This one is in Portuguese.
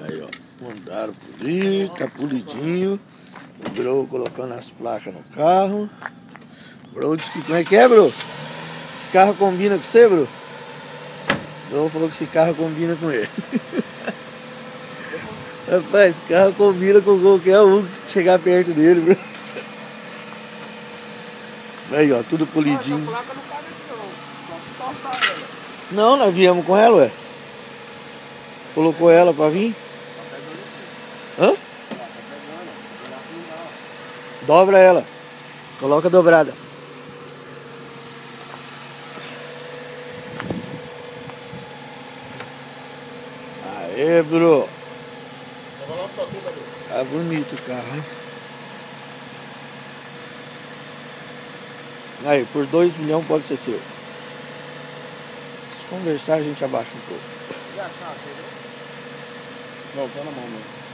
Aí, ó. Mandaram polir, tá polidinho. O Bro colocando as placas no carro. Bro disse que... Como é que é, Bro? Esse carro combina com você, Bro? O Bro falou que esse carro combina com ele. Rapaz, esse carro combina com qualquer um que chegar perto dele, Bro. Aí, ó, tudo polidinho. Essa placa não cabe aqui não, só se cortar ela. Não, nós viemos com ela, ué. Colocou ela pra vir? Hã? Dobra ela. Coloca dobrada. Aê, bro. Tá bonito o carro, hein? Aí, por 2 milhões pode ser seu. Se conversar, a gente abaixa um pouco. Já tá, entendeu? Não, tá na mão mesmo.